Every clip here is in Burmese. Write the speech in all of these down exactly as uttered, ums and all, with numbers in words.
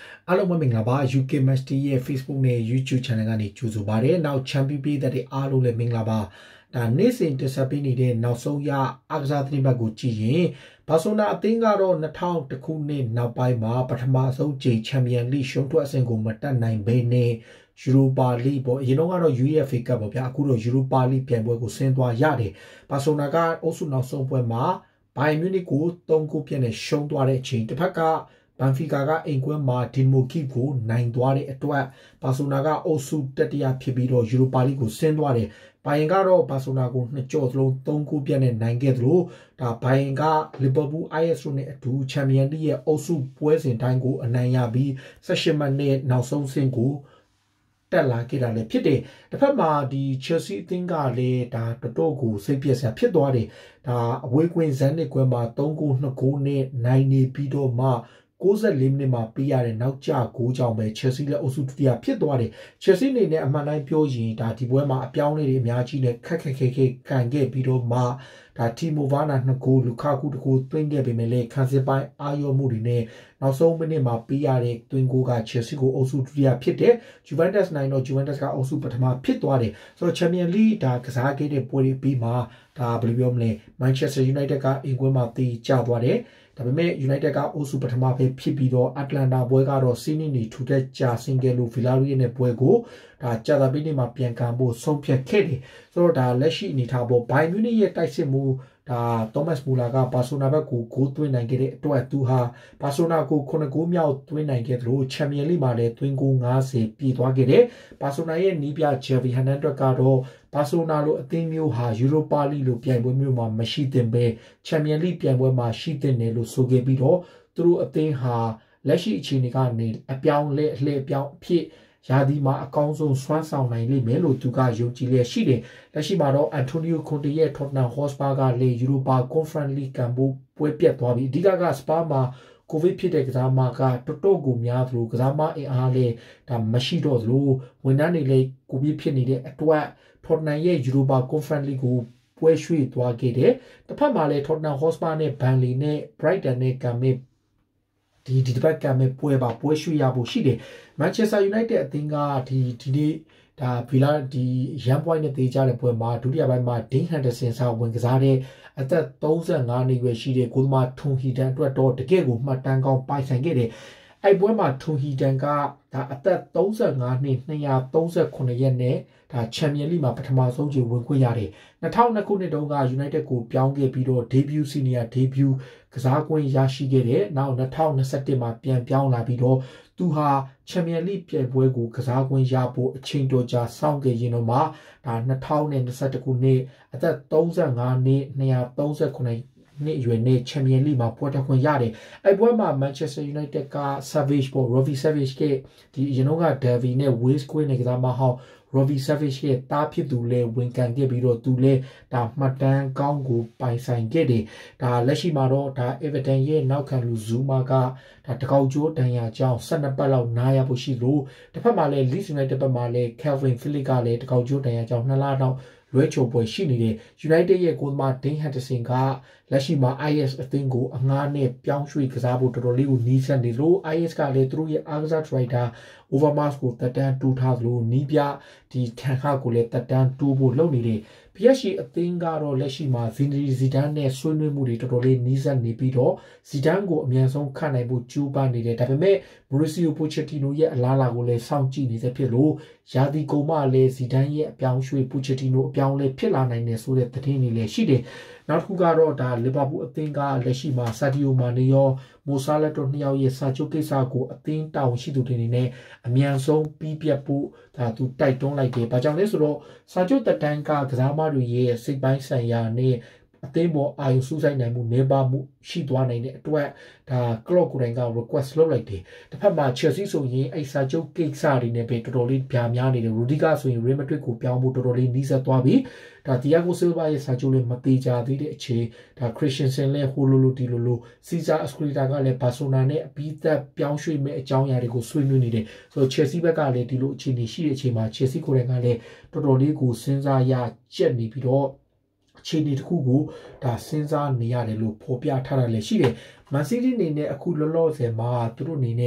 အားလုံးပဲမင်္ဂလာပါ ယူ ကေ Match ရဲ့ Facebook နဲ့ YouTube Channel ကနေကြိုဆိုပါရစေနောက် Champion ပြည်သက်တွေအားလုံးလည်းမင်္ဂလာပါဒါနေ့စဉ်တင်ဆက်ပေးနေတဲ့နောက်ဆုံးရအားကစားသတင်းပတ်ကိုကြည့်ရင်ဘာဆိုနာအသင်းကတော့၂၀၀၁ခုနှစ်နောက်ပိုင်းမှာပထမဆုံးကြိမ် Champion League ရှုံးထွက်အဆင့်ကိုမတက်နိုင်ဘဲနဲ့ Europa League ပေါ့အရင်ကတော့ ယူ အီ အက်ဖ် အေ Cup ပေါ့ဗျာအခုတော့ Europa League ပြိုင်ပွဲကိုဆင်းသွားရတယ်ဘာဆိုနာကအုပ်စုနောက်ဆုံးပွဲမှာဘိုင်မြူနစ်ကို၃ဂိုးပြည့်နဲ့ရှုံးသွားတဲ့အချိန်တစ်ဖက်ကဘန်ဖီကာကအိမ်ကွင်းမှာဒီမိုကီကိုနိုင်သွားတဲ့အတွက်ဘာဆိုနာကအုပ်စုတတိယဖြစ်ပြီးတော့ယူရိုပါလိကိုဆင်းသွားတယ်။ဘိုင်ယန်ကတော့ဘာဆိုနာကိုနှစ်ကြော့စလုံး၃ဂိုးပြတ်နဲ့နိုင်ခဲ့သလိုဒါဘိုင်ယန်ကလီဗာပူး အိုင် အက်စ် တို့နဲ့အတူချန်ပီယံလိရဲ့အုပ်စုပွဲစဉ်တိုင်းကိုအနိုင်ရပြီး၁၈မှတ်နဲ့နောက်ဆုံးဆင့်ကိုတက်လာခဲ့တာလည်းဖြစ်တယ်။တစ်ဖက်မှာဒီ Chelsea အသင်းကလည်းဒါတော်တော်ကိုစိတ်ပြည့်စရာဖြစ်သွားတယ်။ဒါအဝေးကွင်းဇန်နစ်ကွင်းမှာ၃ဂိုး၂ဂိုးနဲ့နိုင်နေပြီးတော့မှ၉၄မိနစ်မှာပေးရတဲ့နောက်ကျဂိုးကြောင့်ပဲ Chelsea လက်အုပ်စုဒုတိယဖြစ်သွားတယ်။ Chelsea အနေနဲ့အမှန်တိုင်းပြောရင်ဒါဒီပွဲမှာအပြောင်းအလဲတွေအများကြီးနဲ့ခက်ခက်ခဲခဲကန်ခဲ့ပြီးတော့မှဒါတီမိုဗာနာနှစ်ဂိုးလူခါကူတစ်ဂိုးသွင်းခဲ့ပေမဲ့လည်းခန်းစစ်ပိုင်းအာရုံမှုတွေနဲ့နောက်ဆုံးမိနစ်မှာပေးရတဲ့သွင်းဂိုးက Chelsea ကိုအုပ်စုဒုတိယဖြစ်တယ်။ Juventus နိုင်တော့ Juventus ကအုပ်စုပထမဖြစ်သွားတယ်။ဆိုတော့ Champions League ဒါကစားခဲ့တဲ့ပွဲတွေပြီးမှဒါဘယ်လိုပြောမလဲ Manchester United ကအင်ကွင်းမှာတီးကျသွားတယ်။ဒါပေမဲ့ United ကအုပ်စုပထမပဲဖြစ်ပြီးတော့ Atlanta ပွဲကတော့စီးနီးနေထူတဲ့ကြာဆင်းခဲ့လို့ Villarreal နဲ့ပွဲကိုဒါကြာသပတေးနေ့မှာပြန်ကန်ဖို့ဆုံးဖြတ်ခဲ့တယ်။ဆိုတော့ဒါလက်ရှိအနေထားပေါ် Bayern Munich ရဲ့တိုက်စစ်မှုဒါ Thomas Muller ကဘာဆိုနာဘက်ကိုဂိုးသွင်းနိုင်ခဲ့တဲ့အတွက်သူဟာဘာဆိုနာကိုခုနှစ်ဂိုးမြောက်သွင်းနိုင်ခဲ့သလို Champions League မှာလည်းသွင်းဂိုး၅၀ပြည့်သွားခဲ့တယ်။ဘာဆိုနာရဲ့နီးပြ Javi Hernandez ကတော့ဘာဆိုနာလိုအသင်းမျိုးဟာ Europa League လိုပြိုင်ပွဲမျိုးမှာမရှိသင့်ပဲ Champions League ပြိုင်ပွဲမှာရှိသင့်တယ်လို့ဆိုခဲ့ပြီးတော့သူတို့အသင်းဟာလက်ရှိအခြေအနေကနေအပြောင်းလဲအလှည့်အပြောင်းအဖြစ်ရာသီမှာအကောင်းဆုံးစွမ်းဆောင်နိုင်လိမ့်မယ်လို့သူကယုံကြည်လျက်ရှိတယ်။လက်ရှိမှာတော့ Antonio Conte ရဲ့ Tottenham Hotspur ကလည်း Europa Conference League ကန်ဖို့ပွဲပြတ်သွားပြီ။အဓိကကစပါမှာကိုဗစ်ဖြစ်တဲ့ကစားမကတော်တော်ကိုများသလိုကစားမအင်အားလည်းဒါမရှိတော့သလိုဝန်ထမ်းတွေလည်းကိုဗစ်ဖြစ်နေတဲ့အတွက် Tottenham ရဲ့ Europa Conference League ကိုပွဲရွှေ့သွားခဲ့တယ်။တစ်ဖက်မှာလည်း Tottenham Hotspur နဲ့ Burnley နဲ့ Brighton နဲ့ကမဲ့ဒီဒီတစ်ပတ်ကမဲ့ပွဲပါပွဲရွှေ့ရဖို့ရှိတယ်။ Manchester United အသင်းကဒီဒီနေ့ဒါဗီလာဒီရန်ပွိုင်းနဲ့တေးကြတဲ့ပွဲမှာဒုတိယပိုင်းမှာ Dean Henderson စာဝင်ကစားတဲ့အသက်၃၅နှစ်ရွယ်ရှိတဲ့ကိုသမားထွန်ဟီတန်အတွက်တော့တကယ့်ကိုမှတ်တမ်းကောင်းပိုင်ဆိုင်ခဲ့တယ်။အဲ့ပွဲမှာထွန်ဟီတန်ကဒါအသက်၃၅နှစ်၂၃၈ရက်နဲ့ဒါချန်ပီယံလိမှာပထမဆုံးချိန်ဝင်ခွင့်ရတယ်။၂၀၀၂ခုနှစ်တုန်းက United ကိုပြောင်းခဲ့ပြီးတော့ debut senior debut ကစားကွင်းရရှိခဲ့တယ်။နောက်၂၀၂၁မှာပြန်ပြောင်းလာပြီးတော့သူဟာချန်ပီယံလိပြိုင်ပွဲကိုကစားကွင်းရဖို့အချိန်တော်ကြာစောင့်ခဲ့ရင်တော့မှဒါ၂၀၂၁ခုနှစ်အသက်၃၅နှစ်၂၃၈နှစ်အရွယ်နဲ့ချန်ပီယံလိမှာပွဲတက်ခွင့်ရတယ်။အဲ့ပွဲမှာ Manchester United က Savage ပေါ့ Robbie Savage ကဒီအရင်က Davy နဲ့ Wales ကွင်းနဲ့ကစားမဟောင်း Robbie Savage ရဲ့တားဖြစ်သူလဲဝင်ကန်ခဲ့ပြီးတော့သူလဲဒါမှတ်တမ်းကောင်းကိုပိုင်ဆိုင်ခဲ့တယ်။ဒါလက်ရှိမှာတော့ဒါ Everton ရဲ့နောက်ခံလူ Zuma ကဒါတကောက်ကျိုးတန်ရာကြောင်း၁၂ပတ်လောက်နားရဖို့ရှိလို့တစ်ဖက်မှာလဲ Leeds United ဘက်မှာလဲ Calvin Phillips ကလည်းတကောက်ကျိုးတန်ရာကြောင်းနှစ်လနောက်လွဲချိုပွဲရှိနေတဲ့ United ရဲ့ကိုသမား Dean Henderson ကလက်ရှိမှာ အိုင် အက်စ် အသင်းကိုအငှားနဲ့ပြောင်းရွှေ့ကစားဖို့တော်တော်လေးကိုနီးစပ်နေလို့ အိုင် အက်စ် ကလည်းသူတို့ရဲ့အားကစား Striker Overmars ကိုတက်တန်းတူးထားသလိုနီးပြဒီထန်ခါကိုလည်းတက်တန်းတူးဖို့လုပ်နေတယ်။ ပီ အက်ချ် ဂျီ အသင်းကတော့လက်ရှိမှာ Zinedine Zidane နဲ့ဆွေးနွေးမှုတွေတော်တော်လေးနီးစပ်နေပြီးတော့ Zidane ကိုအမြန်ဆုံးခန့်နိုင်ဖို့ကြိုးပမ်းနေတယ်။ဒါပေမဲ့ Mauricio Pochettino ရဲ့အလားအလာကိုလည်းစောင့်ကြည့်နေတဲ့ဖြစ်လို့ရာသီကုန်မှလည်း Zidane ရဲ့အပြောင်းရွှေ့ Pochettino အပြောင်းလဲဖြစ်လာနိုင်တယ်ဆိုတဲ့သတင်းတွေလည်းရှိတယ်။နောက်တစ်ခုကတော့ဒါလီဗာပူးအသင်းကလက်ရှိမှာ Sadio Mane ရော Mo Salah တို့နှစ်ယောက်ရဲ့စာချုပ်ကိစ္စကိုအသင်းတာဝန်ရှိသူတွေအနေနဲ့အမြန်ဆုံးပြီးပြတ်ဖို့ဒါသူတိုက်တွန်းလိုက်တယ်။ဘာကြောင့်လဲဆိုတော့စာချုပ်တက်တန်းကကစားမတွေရဲ့စိတ်ပိုင်းဆိုင်ရာနဲ့အသင်းပေါ်အာရုံစူးစိုက်နိုင်မှုနေပါမှုရှိသွားနိုင်တဲ့အတွက်ဒါ Klopp ကိုယ်တိုင်က request လုပ်လိုက်တယ်။တစ်ဖက်မှာ Chelsea ဆိုရင်အဲ့စာချုပ်ကိစ္စတွေနဲ့ပဲတော်တော်လေးပြာများနေတယ် Rudiger ဆိုရင် Real Madrid ကိုပြောင်းဖို့တော်တော်လေးနီးစပ်သွားပြီ။ဒါ Thiago Silva ရဲ့စာချုပ်လည်းမသေးကြသေးတဲ့အချိန်ဒါ Christensen လည်းဟိုလိုလိုဒီလိုလို Cesar Azpilicueta ကလည်း Barcelona နဲ့အပြီးသက်ပြောင်းရွှေ့မဲ့အကြောင်းအရာတွေကိုဆွေးနွေးနေတယ်။ဆိုတော့ Chelsea ဘက်ကလည်းဒီလိုအခြေအနေရှိတဲ့အချိန်မှာ Chelsea ကိုယ်တိုင်ကလည်းတော်တော်လေးကိုစဉ်းစားရကြက်နေပြီးတော့အခြေအနေတစ်ခုကိုဒါစဉ်းစားနေရတယ်လို့ဖော်ပြထားတာလည်းရှိတယ်။ Man City အနေနဲ့အခုလောလောဆယ်မှာသူတို့အနေနဲ့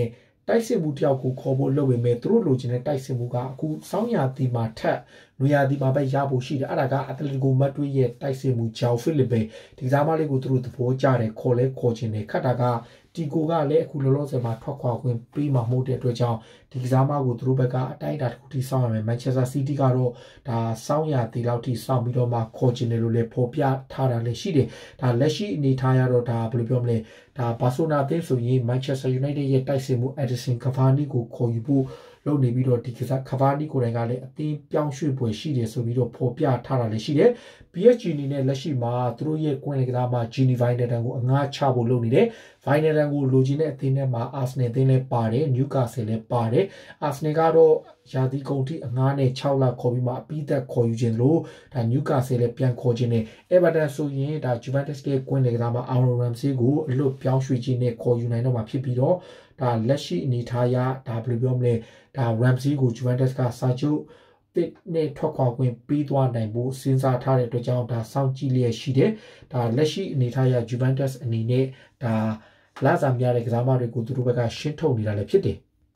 တိုက်စစ်မှုတယောက်ကိုခေါ်ဖို့လုပ်ပေမဲ့သူတို့လိုချင်တဲ့တိုက်စစ်မှုကအခုစောင်းရတီမှာထက်နွေရာသီမှာပဲရဖို့ရှိတယ်အဲ့ဒါကအတလက်ကိုမတ်တွေးရဲ့တိုက်စစ်မှုဂျောက်ဖိလစ်ပဲဒီစားမလေးကိုသူတို့သဘောကျတယ်ခေါ်လဲခေါ်ချင်တယ်ခတ်တာကတီကိုကလည်းအခုလောလောဆယ်မှာထွက်ခွာခွင့်ပေးမှာမဟုတ်တဲ့အတွက်ကြောင့်ဒီကစားမကိုသူတို့ဘက်ကအတိုင်းအတာတစ်ခုထိစောင့်ရမယ်မန်ချက်စတာစီးတီးကတော့ဒါစောင်းရတီလောက်ထိစောင့်ပြီးတော့မှခေါ်ချင်တယ်လို့လည်းဖော်ပြထားတာလည်းရှိတယ်ဒါလက်ရှိအနေထားရတော့ဒါဘယ်လိုပြောမလဲဒါဘာဆိုနာအသင်းဆိုရင်မန်ချက်စတာယူနိုက်တက်ရဲ့တိုက်စစ်မှုအက်ဒီဆင်ကဗာနီကိုခေါ်ယူဖို့လုပ်နေပြီးတော့ဒီကစားကဗာနီကိုယ်တိုင်ကလည်းအသင်းပြောင်းရွှေ့ပွဲရှိတယ်ဆိုပြီးတော့ဖော်ပြထားတာလည်းရှိတယ် ပီ အက်ချ် ဂျီ အနေနဲ့လက်ရှိမှာသူတို့ရဲ့ကွင်းလေကစားမှာ Gini Wijnaldum ကိုအငှားချဖို့လုပ်နေတယ် Wijnaldum ကိုလိုချင်တဲ့အသင်းထဲမှာ Arsenal အသင်းလည်းပါတယ် Newcastle လည်းပါတယ် Arsenal ကတော့ရာသီကုန်ထိအငှားနဲ့၆လခေါ်ပြီးမှအပြီးသက်ခေါ်ယူခြင်းလို့ဒါ Newcastle လည်းပြန်ခေါ်ခြင်းနဲ့ Everton ဆိုရင်ဒါ Juventus ရဲ့ကွင်းလေကစားမှာ Aaron Ramsey ကိုအလွတ်ပြောင်းရွှေ့ခြင်းနဲ့ခေါ်ယူနိုင်တော့မှာဖြစ်ပြီးတော့ဒါလက်ရှိအနေထားရဒါဘယ်လိုပြောမလဲဒါ Ramsey ကို Juventus ကစာချုပ်တစ်နဲ့ထွက်ခွာခွင့်ပြီးသွားနိုင်ဖို့စဉ်းစားထားတဲ့အတွက်ကြောင့်ဒါစောင့်ကြည့်လျက်ရှိတယ်ဒါလက်ရှိအနေထားရ Juventus အနေနဲ့ဒါလာစာများတဲ့ကစားမတွေကိုသူတို့ဘက်ကရှင်းထုတ်နေတာလည်းဖြစ်တယ်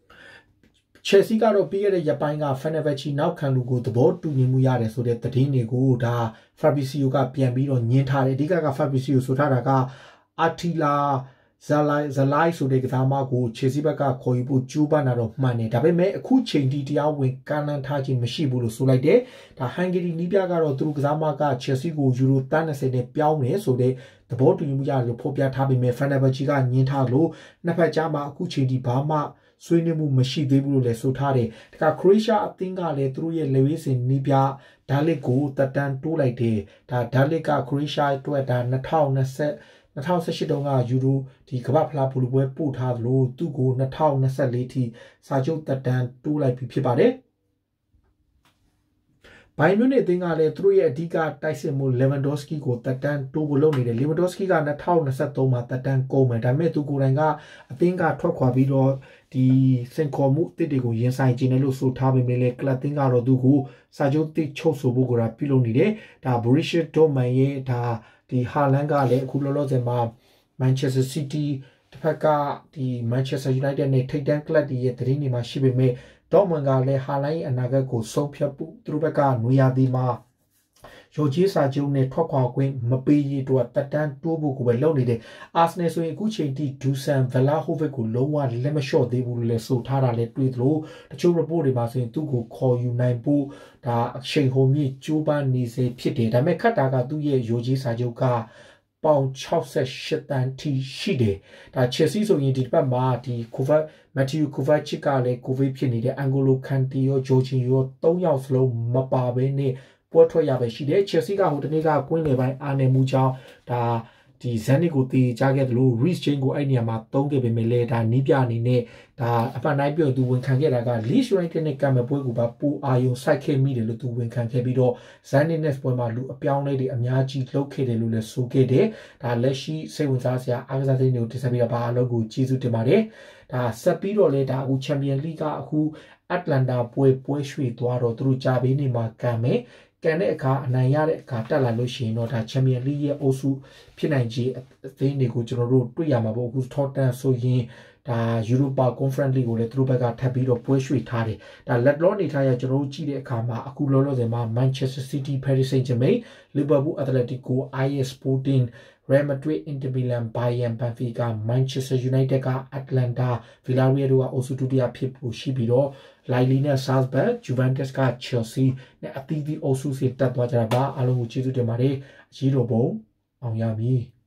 Chelsea ကတော့ပြီးခဲ့တဲ့ရက်ပိုင်းက Fenerbahce နောက်ခံလူကိုသဘောတူညီမှုရတယ်ဆိုတဲ့သတင်းတွေကိုဒါ Fabrizio ကပြန်ပြီးတော့ညှင်းထားတယ်အဓိကက Fabrizio ဆိုထားတာက Attilaဇလိုင်းဇလိုင်းဆိုတဲ့ကစားမကို Chelsea ဘက်ကခေါ်ယူဖို့ကြိုးပမ်းတာတော့မှန်တယ်ဒါပေမဲ့အခုချိန်ထိတရားဝင်ကမ်းလှမ်းထားခြင်းမရှိဘူးလို့ဆိုလိုက်တယ်ဒါ Hungary နီးပြကတော့သူတို့ကစားမက Chelsea ကိုယူရိုသန်း၂၀နဲ့ပြောင်းတယ်ဆိုတဲ့သဘောတူညီမှုရတယ်လို့ဖော်ပြထားပေမဲ့ Fenerbahce ကညှင်းထားလို့နှစ်ဖက်ကြားမှာအခုချိန်ထိဘာမှဆွေးနွေးမှုမရှိသေးဘူးလို့လည်းဆိုထားတယ်ဒါက Croatia အသင်းကလည်းသူတို့ရဲ့လေဝေးစင်နီးပြဒါလစ်ကိုတက်တန်းတိုးလိုက်တယ်ဒါဒါလစ်က Croatia အတွက်ဒါ၂၀၂၀ ၂၀၁၈တုန်းကယူရိုဒီကမ္ဘာဖလားဘူလူပွဲပို့ထားသလိုသူ့ကို၂၀၂၄ထိစာချုပ်တက်တန်းတိုးလိုက်ပြီဖြစ်ပါတယ်ဘိုင်မြူနစ်အသင်းကလည်းသူတို့ရဲ့အဓိကတိုက်စစ်မှု Lewandowski ကိုတက်တန်းတိုးဖို့လုပ်နေတယ် Lewandowski က၂၀၂၃မှာတက်တန်းကုန်မယ်ဒါပေမဲ့သူကိုယ်တိုင်ကအသင်းကထွက်ခွာပြီးတော့ဒီစင်ခေါ်မှုတစ်တွေကိုရင်ဆိုင်ခြင်းနဲ့လို့ဆိုထားပေမဲ့လည်းကလပ်သင်းကတော့သူကိုစာချုပ်တစ်ချုပ်ဆိုဖို့ကပြုလုပ်နေတယ်ဒါ Borussia Dortmund ရဲ့ဒါဒီဟာလန်ကလည်းအခုလောလောဆယ်မှာ Manchester City တစ်ဖက်ကဒီ Manchester United နဲ့ထိပ်တန်းကလပ်တွေရဲ့သတင်းတွေမှာရှိပေမဲ့ Dortmund ကလည်းဟာလန်ရဲ့အနာဂတ်ကိုဆုံးဖြတ်ဖို့သူတို့ဘက်ကနွေရာသီမှာရိုချီစာချုပ်နဲ့ထွက်ခွာခွင့်မပေးရတော့တက်တန်းတိုးဖို့ကိုပဲလုပ်နေတယ်အာဆနယ်ဆိုရင်အခုချိန်ထိဒူဆန်ဗလာဟိုဗစ်ကိုလုံးဝလက်မလျှော့သေးဘူးလို့လည်းဆိုထားတာလည်းတွေ့သလိုတချို့ report တွေမှာဆိုရင်သူ့ကိုခေါ်ယူနိုင်ဖို့ဒါအချိန်ဟိုမြင့်ကျိုးပန်းနေစေဖြစ်တယ်ဒါပေမဲ့ခတ်တာကသူ့ရဲ့ရိုချီစာချုပ်ကပေါင်၆၈တန်းထိရှိတယ်ဒါ Chelsea ဆိုရင်ဒီတစ်ပတ်မှာဒီကိုဗတ်မက်သီယူကိုဗတ်ချစ်ကလည်းကိုဗစ်ဖြစ်နေတယ်အန်ဂိုလိုကန်တီရောဂျိုချင်ရော၃ယောက်စလုံးမပါဘဲနဲ့ပွဲထွက်ရပဲရှိတယ် Chelsea ကဟိုတနေ့ကကွင်းလေပိုင်းအားနေမှုကြောင့်ဒါဒီဇန်နစ်ကိုတီးကြခဲ့တယ်လို့ Reece James ကိုအဲ့နေရာမှာသုံးခဲ့ပေမဲ့လည်းဒါနီးပြအနေနဲ့ဒါအပတ်တိုင်းပြောသူဝန်ခံခဲ့တာက Leeds United နဲ့ကံမဲ့ပွဲကိုပါပူအာယုံစိုက်ခဲ့မိတယ်လို့သူဝန်ခံခဲ့ပြီးတော့ Zenit နဲ့ပွဲမှာလူအပြောင်းလဲတွေအများကြီးလုပ်ခဲ့တယ်လို့လည်းဆိုခဲ့တယ်ဒါလက်ရှိစိတ်ဝင်စားစရာအားကစားသတင်းတွေကိုတင်ဆက်ပြီးတော့ဘာအလုပ်ကိုကျေးဇူးတင်ပါတယ်ဒါဆက်ပြီးတော့လည်းဒါအခု Champion League ကအခု Atlanta ပွဲပွဲရွှေ့သွားတော့သူတို့ကြာပေးနေမှာကံမဲ့ကန်တဲ့အခါအနိုင်ရတဲ့အခါတက်လာလို့ရှိရင်တော့ဒါ Champion League ရဲ့အုပ်စုဖြစ်နိုင်ခြေအသင်းတွေကိုကျွန်တော်တို့တွေ့ရမှာပေါ့အခု Tottenham ဆိုရင်ဒါ Europa Conference League ကိုလည်းသူတို့ဘက်ကထပ်ပြီးတော့ပွဲရွှေ့ထားတယ်ဒါ လက်လောနေထားရကျွန်တော်တို့ကြည့်တဲ့အခါမှာအခုလောလောဆယ်မှာ Manchester City, Paris Saint-Germain, Liverpool, Atletico, I S Sporting, Real Madrid, Inter Milan, Bayern, Benfica, Manchester United က Atlanta, Villarreal တို့ကအုပ်စုဒုတိယဖြစ်ဖို့ရှိပြီးတော့Lille နဲ့ Salzburg, Juventus က Chelsea နဲ့အသီးသီးအုပ်စုစီတက်သွားကြတာပါအားလုံးကိုကျေးဇူးတင်ပါတယ်အကြီးတော်ဘုံအောင်ရမည်